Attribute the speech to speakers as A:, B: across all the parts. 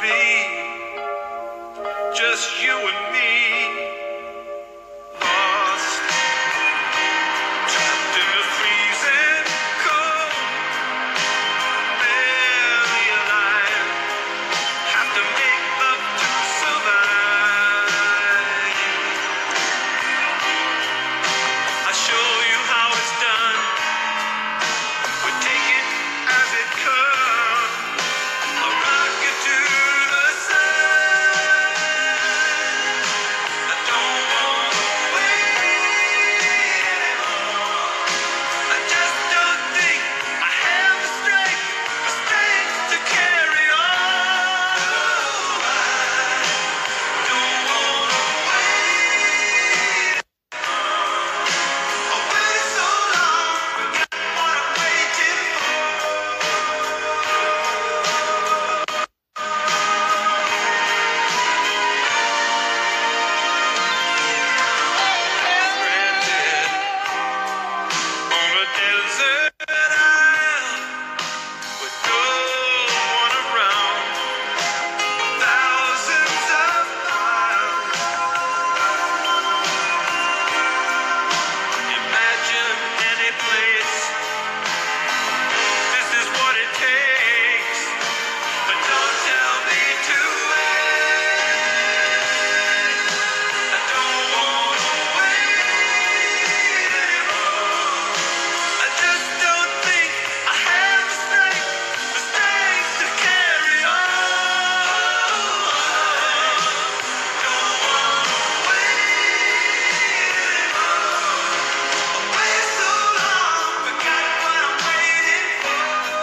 A: be just you and me, lost, trapped in the freezing cold, barely alive, have to make love to survive. I show you how it's done, we take it as it comes, a rocket to the sun. I don't wanna wait anymore, I just don't think I have the strength to carry on. I don't wanna wait. I waited so long, forget what I'm waiting Stranded on a desert isle with no one around, thousands of miles. Imagine any place, this is what it takes, but don't tell me to wait. I don't wanna wait anymore, I just don't think I have the strength to carry on. Don't wanna wait anymore, I waited so long, forgot what I'm waiting for.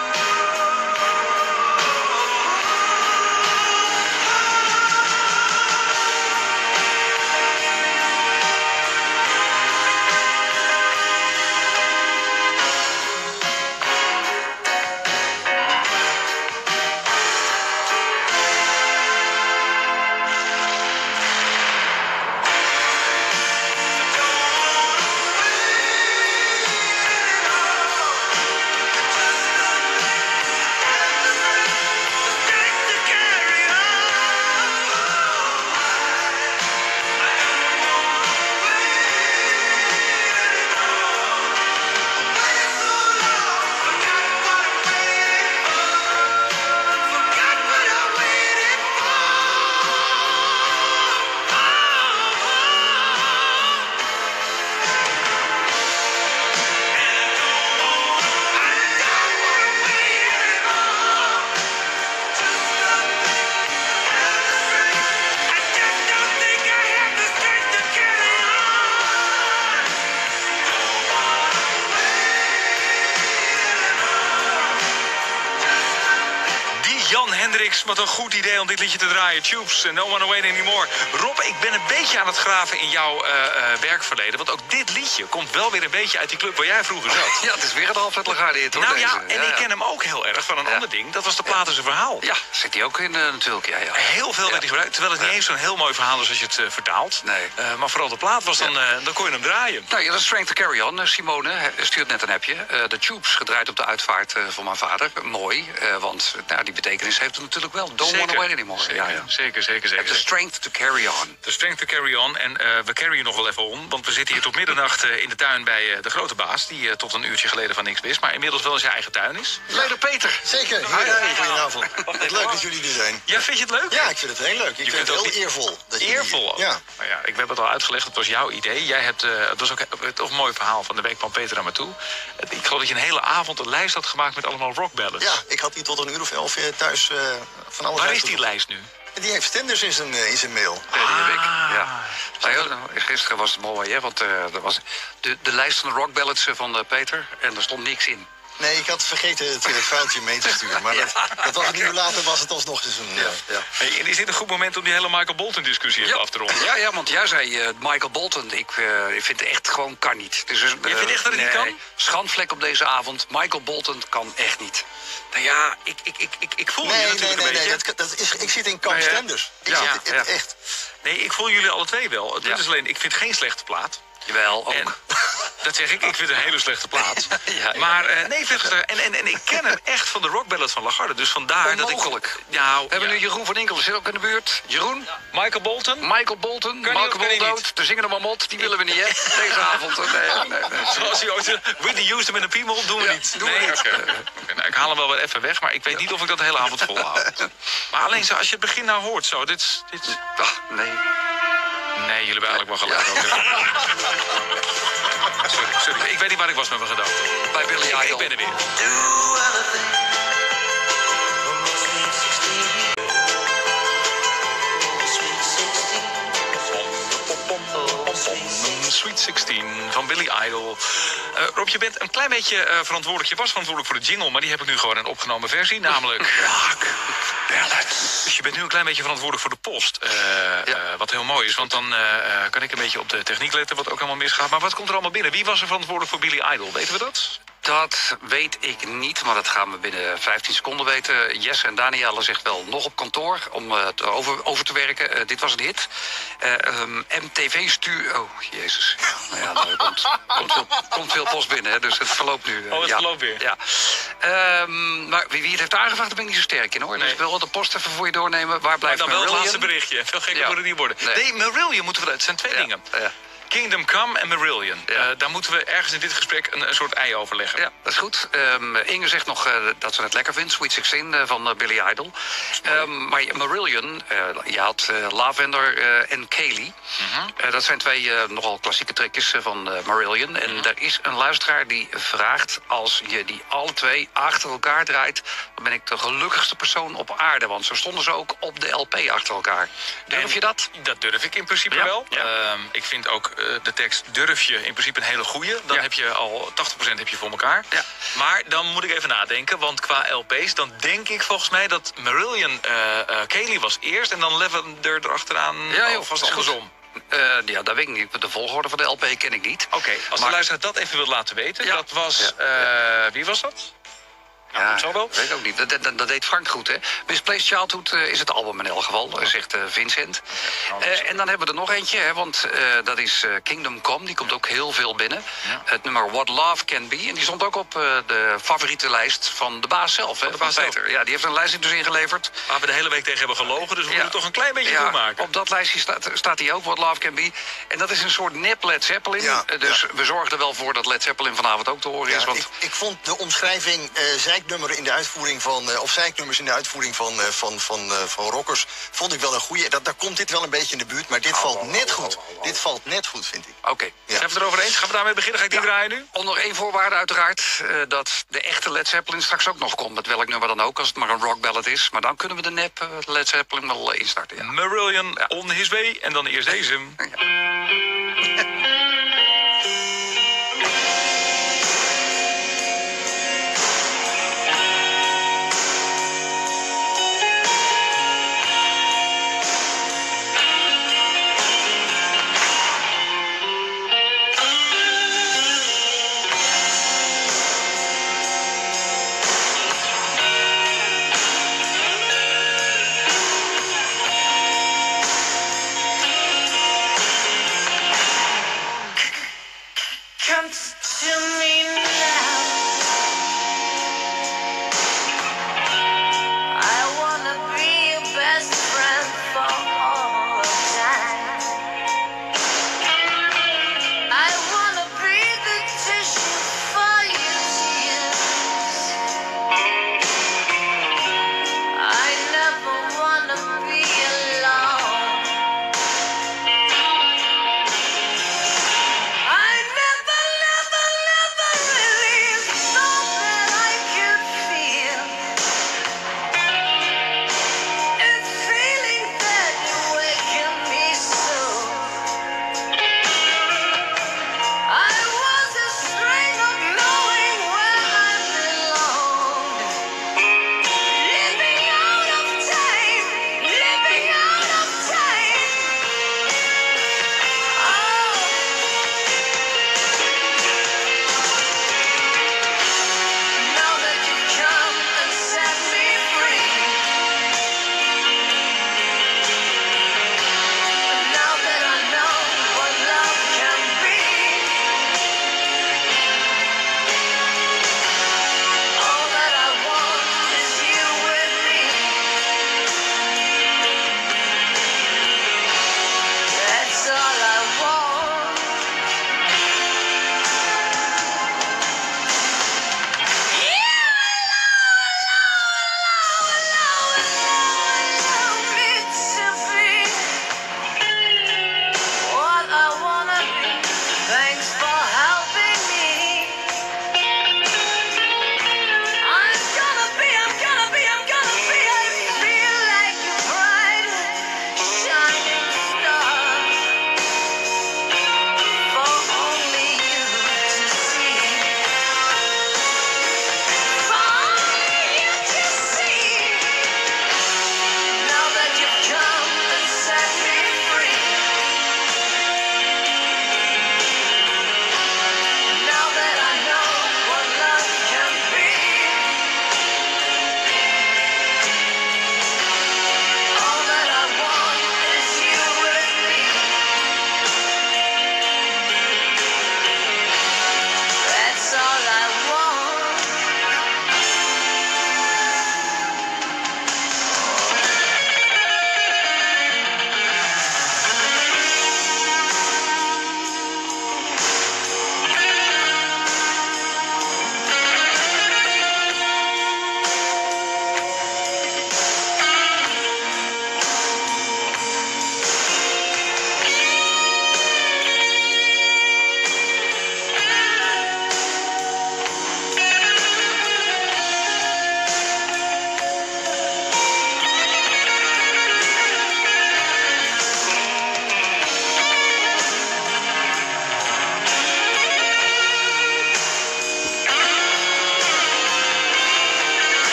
B: Jan Hendricks, wat een goed idee om dit liedje te draaien. Tubes, No Wanna Wait Anymore. Rob, ik ben een beetje aan het graven in jouw werkverleden. Want ook dit liedje komt wel weer een beetje uit die club waar jij vroeger zat.
C: Ja, het is weer een Alfred Lagarde hit, hoor.
B: Nou
C: deze.
B: ja, en ik ken hem ook heel erg van een ander ding. Dat was de Platense Verhaal.
C: Ja, zit hij ook in natuurlijk. Ja.
B: Heel veel werd hij gebruikt. Terwijl het niet eens zo'n heel mooi verhaal is als je het vertaalt.
C: Nee.
B: Maar vooral de plaat was dan kon je hem draaien.
C: Nou ja, dat is Strength to Carry On. Simone stuurt net een appje. De Tubes, gedraaid op de uitvaart van mijn vader. Mooi, want die betekenis heeft het natuurlijk wel. Don't wanna wait anymore.
B: Zeker.
C: The Strength to Carry On.
B: The Strength to Carry On. En we carryen nog wel even on. Want we zitten hier tot middernacht in de tuin bij de grote baas. Die tot een uurtje geleden van niks wist. Maar inmiddels wel in zijn eigen tuin is.
C: Leider Peter.
D: Zeker. Goedenavond. Wat leuk dat jullie er zijn.
B: Ja, vind je het leuk?
D: Ja, ik vind het heel leuk. Ik vind het heel eervol.
B: Eervol ook.
D: Ja.
B: Nou ja, ik heb het al uitgelegd. Het was jouw idee. Jij hebt, het was ook toch een mooi verhaal van de week van Peter naar me toe. Ik geloof dat je een hele avond een lijst had gemaakt met allemaal rockballads.
D: Ja, ik had die tot een uur of 11 thuis van alles.
B: Waar is die lijst nu?
D: Die heeft Stenders in zijn mail.
C: Die heb ik. Ja. Nou ja, gisteren was het mooi, hè? Want er was de lijst van de rockballads van Peter. En er stond niks in.
D: Nee, ik had vergeten het vuiltje mee te sturen. Maar dat was een uur later, was het alsnog dus een...
B: Hey, en is dit een goed moment om die hele Michael Bolton-discussie even af te ronden?
C: Ja, want jij zei Michael Bolton. Ik vind het echt gewoon kan niet. Dus,
B: je vindt echt dat het niet kan?
C: Schandvlek op deze avond. Michael Bolton kan echt niet.
B: Nou ja, ik voel je natuurlijk een beetje.
D: Ik zit in kamp Stenders. Echt.
B: Nee, ik voel jullie alle twee wel. Het is alleen, ik vind geen slechte plaat.
C: Jawel, ook.
B: Dat zeg ik. Ik vind het een hele slechte plaat.
C: Ja.
B: Maar nee, ik vind het... En ik ken hem echt van de Rock Ballad van Lagarde. Dus vandaar dat ik...
C: Onmogelijk.
B: Ja,
C: We hebben nu Jeroen van Inkel, zit ook in de buurt. Jeroen,
B: Michael Bolton.
C: Michael Bolton,
B: Kan die of
C: Michael
B: kan die
C: Bolton
B: niet?
C: dood, de zingende mamot, die willen we niet, hè? Deze avond. Nee.
B: Zoals hij ooit... Whitney Houston met een piemel doen we
C: Ja,
B: niet.
C: doen we niet.
B: Oké, nou, ik haal hem wel weer even weg. Maar ik weet niet of ik dat de hele avond volhoud. Maar alleen zo, als je het begin nou hoort zo. Dit...
C: Ah, nee.
B: Nee, jullie hebben eigenlijk wel gelijk ook. Sorry. Ik weet niet waar ik was met mijn gedachten.
C: Bij Billy
B: Ik
C: Idol.
B: ben er weer. Sweet 16 van Billy Idol. Rob, je bent een klein beetje verantwoordelijk. Je was verantwoordelijk voor de jingle, maar die heb ik nu gewoon in een opgenomen versie. Namelijk Rock Ballads. Dus je bent nu een klein beetje verantwoordelijk voor de post. Wat heel mooi is, want dan kan ik een beetje op de techniek letten, wat ook allemaal misgaat. Maar wat komt er allemaal binnen? Wie was er verantwoordelijk voor Billy Idol? Weten we dat?
C: Dat weet ik niet, maar dat gaan we binnen 15 seconden weten. Jesse en Danielle zegt wel nog op kantoor om het over te werken. Dit was een hit. MTV stuur... Oh, jezus. Nou ja, nou, komt veel post binnen, hè, dus het verloopt nu.
B: Het verloopt weer.
C: Ja. Maar wie het heeft aangevraagd, daar ben ik niet zo sterk in, hoor.
B: Nee.
C: Dus ik wil wel de post even voor je doornemen. Waar
B: Maar
C: blijft
B: dan wel het
C: Marillion?
B: laatste berichtje. Veel gekker
C: Ja.
B: moet het niet worden.
C: Nee.
B: Nee, Marillion moeten we... Het zijn twee dingen.
C: Ja.
B: Kingdom Come en Marillion.
C: Ja.
B: Daar moeten we ergens in dit gesprek een soort ei over leggen.
C: Ja, dat is goed. Inge zegt nog dat ze het lekker vindt. Sweet 16 van Billy Idol. Maar Marillion, je had Lavender en Kaylee. Dat zijn twee nogal klassieke trekjes van Marillion. En er is een luisteraar die vraagt... als je die alle twee achter elkaar draait... dan ben ik de gelukkigste persoon op aarde. Want zo stonden ze ook op de LP achter elkaar. Durf je dat?
B: Dat durf ik in principe
C: Ja.
B: wel.
C: Ja.
B: Ik vind ook de tekst durf je in principe een hele goeie. Dan
C: Ja.
B: heb je al 80% heb je voor elkaar.
C: Ja.
B: Maar dan moet ik even nadenken. Want qua LP's, dan denk ik volgens mij dat Marillion Kaylee was eerst. En dan Lavender erachteraan.
C: Ja, joh,
B: vast
C: is goed.
B: andersom.
C: Ja, dat weet ik niet. De volgorde van de LP ken ik niet.
B: Oké, als de
C: Maar-
B: luisteraar dat even wil laten weten.
C: Ja.
B: Dat was... wie was dat?
C: Ja,
B: zo wel.
C: weet ik ook niet. Dat deed Frank goed, hè? Misplaced Childhood is het album in elk geval, zegt Vincent. En dan hebben we er nog eentje, hè, want dat is Kingdom Come. Die komt ook heel veel binnen.
B: Ja.
C: Het nummer What Love Can Be. En die stond ook op de favoriete lijst van de baas zelf, hè,
B: de
C: van
B: baas zelf.
C: Peter. Ja, die heeft een lijst dus ingeleverd.
B: Waar we de hele week tegen hebben gelogen. Dus we
C: Ja.
B: moeten toch een klein beetje goed maken.
C: Op dat lijstje staat hij ook, What Love Can Be. En dat is een soort nep Led Zeppelin.
D: Ja,
C: Dus
D: ja.
C: we zorgen er wel voor dat Led Zeppelin vanavond ook te horen is.
D: Ja,
C: Want
D: ik vond de omschrijving zeiknummeren in de uitvoering van, of zeiknummers in de uitvoering van rockers, vond ik wel een goeie. Daar komt dit wel een beetje in de buurt, maar dit valt net goed. Dit valt net goed, vind ik.
C: oké.
D: Ja.
B: Zijn we het erover eens? Gaan we daarmee beginnen? Ga ik die draaien nu?
C: Onder één voorwaarde uiteraard, dat de echte Led Zeppelin straks ook nog komt. Met welk nummer dan ook, als het maar een rock ballad is. Maar dan kunnen we de nep Led Zeppelin wel instarten. Ja.
B: Marillion on his way. En dan eerst deze.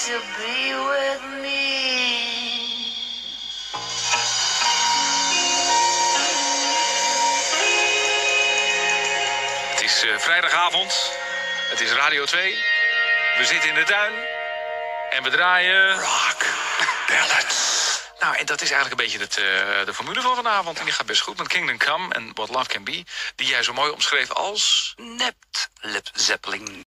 A: to be with me.
B: Het is vrijdagavond. Het is Radio 2. We zitten in de tuin. En we draaien... Rock Ballads. Nou, en dat is eigenlijk een beetje de formule van vanavond. En die gaat best goed met Kingdom Come en What Love Can Be. Die jij zo mooi omschreef als...
C: Nept Lip Zeppelin.